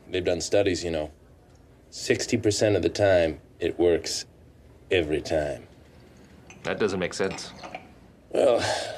They've done studies, you know. 60% of the time, it works every time. That doesn't make sense. Well,